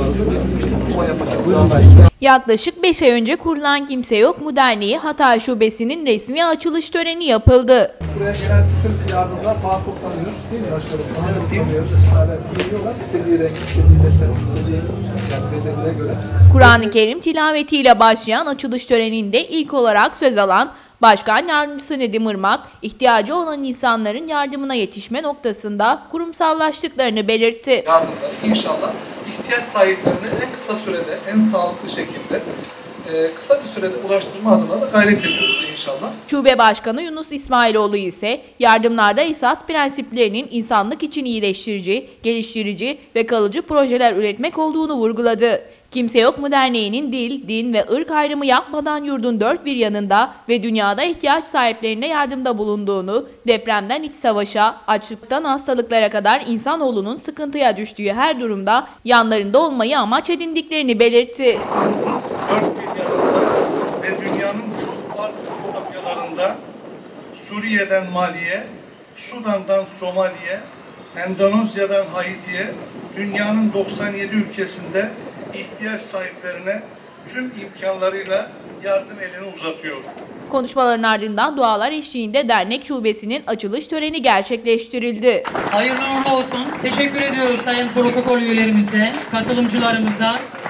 Yaklaşık 5 ay önce kurulan Kimse Yok mu Derneği Hatay Şubesi'nin resmi açılış töreni yapıldı. Buraya gelen tüm yardımlar vakıflanıyor. Değil mi başkanım? Vakıflanıyor. Israrla geliyorlar. İstediği renk, istediği desen, istediği bedenine göre. Kur'an-ı Kerim tilavetiyle başlayan açılış töreninde ilk olarak söz alan Başkan Yardımcısı Nedim Irmak, ihtiyacı olan insanların yardımına yetişme noktasında kurumsallaştıklarını belirtti. Yardımları inşallah ihtiyaç sahiplerine en kısa sürede, en sağlıklı şekilde kısa bir sürede ulaştırma adına da gayret ediyoruz inşallah. Şube Başkanı Yunus İsmailoğlu ise yardımlarda esas prensiplerinin insanlık için iyileştirici, geliştirici ve kalıcı projeler üretmek olduğunu vurguladı. Kimse Yok mu Derneği'nin dil, din ve ırk ayrımı yapmadan yurdun dört bir yanında ve dünyada ihtiyaç sahiplerine yardımda bulunduğunu, depremden iç savaşa, açlıktan hastalıklara kadar insanoğlunun sıkıntıya düştüğü her durumda yanlarında olmayı amaç edindiklerini belirtti. Dört bir yanında ve dünyanın çok farklı coğrafyalarında Suriye'den Mali'ye, Sudan'dan Somali'ye, Endonezya'dan Haiti'ye, dünyanın 97 ülkesinde ihtiyaç sahiplerine tüm imkanlarıyla yardım elini uzatıyor. Konuşmaların ardından dualar eşliğinde dernek şubesinin açılış töreni gerçekleştirildi. Hayırlı uğurlu olsun. Teşekkür ediyoruz sayın protokol üyelerimize, katılımcılarımıza.